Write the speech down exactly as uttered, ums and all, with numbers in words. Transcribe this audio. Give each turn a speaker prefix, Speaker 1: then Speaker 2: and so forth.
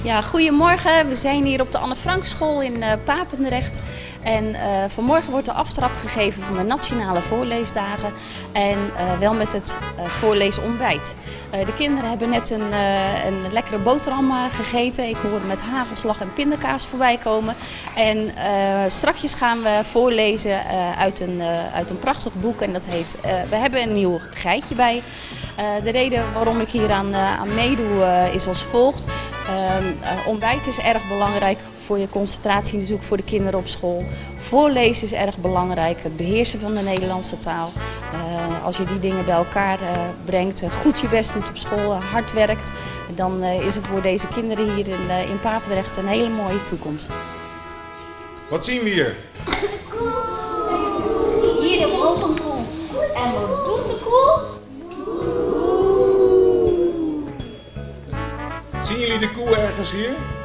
Speaker 1: Ja, goedemorgen. We zijn hier op de Anne Frank School in uh, Papendrecht. En uh, vanmorgen wordt de aftrap gegeven van de Nationale Voorleesdagen. En uh, wel met het uh, voorleesontbijt. Uh, de kinderen hebben net een, uh, een lekkere boterham uh, gegeten. Ik hoor met hagelslag en pindakaas voorbij komen. En uh, strakjes gaan we voorlezen uh, uit, een, uh, uit een prachtig boek. En dat heet uh, We hebben een nieuw geitje bij. Uh, de reden waarom ik hier aan, uh, aan meedoe uh, is als volgt. Uh, uh, ontbijt is erg belangrijk voor je concentratie, natuurlijk voor de kinderen op school. Voorlezen is erg belangrijk, het beheersen van de Nederlandse taal. Uh, als je die dingen bij elkaar uh, brengt, uh, goed je best doet op school, uh, hard werkt, dan uh, is er voor deze kinderen hier in, uh, in Papendrecht een hele mooie toekomst.
Speaker 2: Wat zien we hier?
Speaker 3: De koe. Hier hebben we ook een koe. En wat doet de koe?
Speaker 2: Zien jullie de koe ergens hier?